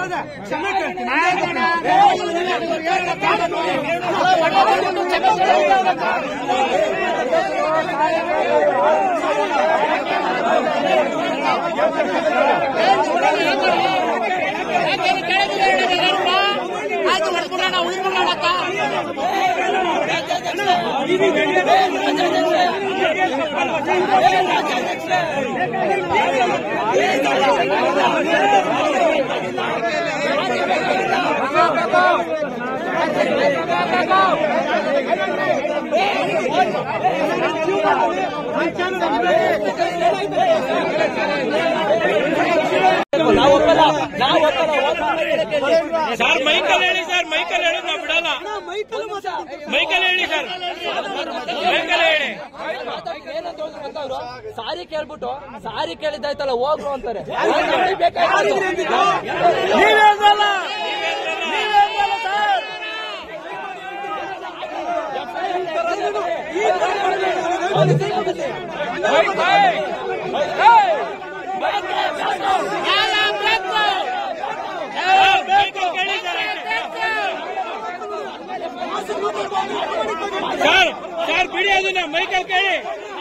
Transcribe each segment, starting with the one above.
ಕ್ಷಮೆ ಕೇಳ್ತೀನಿ. ಸರ್ ಮೈಕಲ್ ಹೇಳಿ ಸರ್, ಮೈಕಲ್ ಹೇಳಿ ನಾವು ಬಿಡಲ್ಲ. ಮೈಕಲ್ ಹೇಳಿ ಸರ್, ಮೈಕಲ್ ಹೇಳಿ. ಸಾರಿ ಕೇಳ್ಬಿಟ್ಟು ಸಾರಿ ಕೇಳಿದ್ದಾಯ್ತಲ್ಲ ಹೋಗ್ರು ಅಂತಾರೆ. ಸರ್ ಸರ್ ಬಿಡಿ ಅದನ್ನ, ಮೈಕಲ್ ಕೇಳಿ.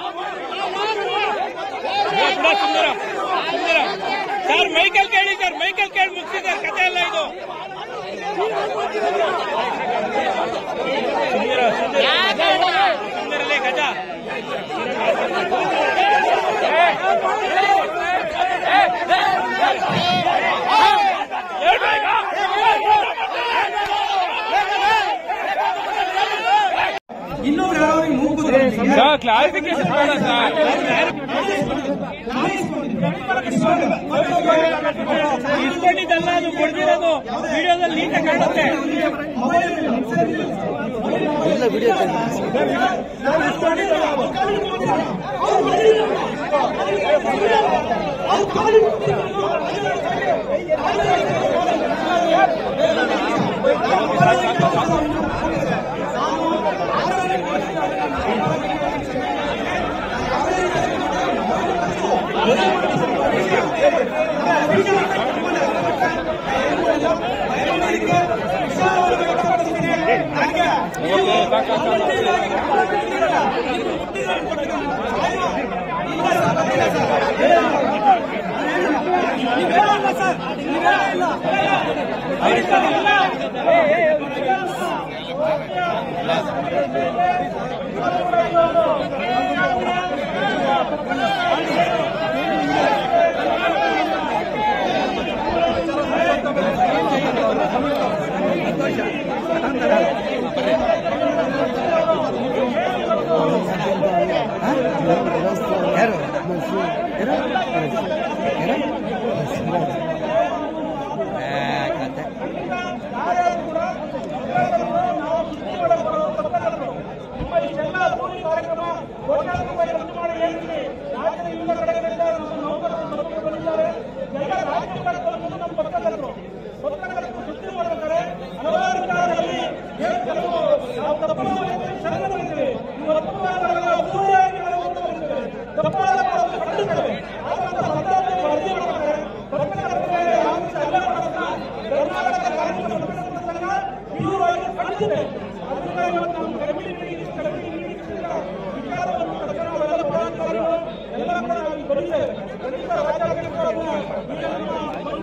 ಸುಂದರ ಸುಂದರ ಸರ್ ಮೈಕಲ್ ಕೇಳಿ ಸರ್, ಮೈಕಲ್ ಕೇಳಿ ಮುಗಿಸಿ ಸರ್, ಕಥೆ ಎಲ್ಲ ಇದು. ಸುಂದರ ಸುಂದರಲ್ಲೇ ಗಜ. ಇನ್ನೊಬ್ರು ಕ್ಲಾರಿಫಿಕೇಶನ್ ಬೇಡ ಸರ್. ಇಸ್ಕೊಂಡಿದ್ದಲ್ಲ, ಅದು ಕೊಡ್ದಿರೋದು ವಿಡಿಯೋದಲ್ಲಿ ನೀಟಾಗಿ ಕಾಣುತ್ತೆ. ಎಲ್ಲ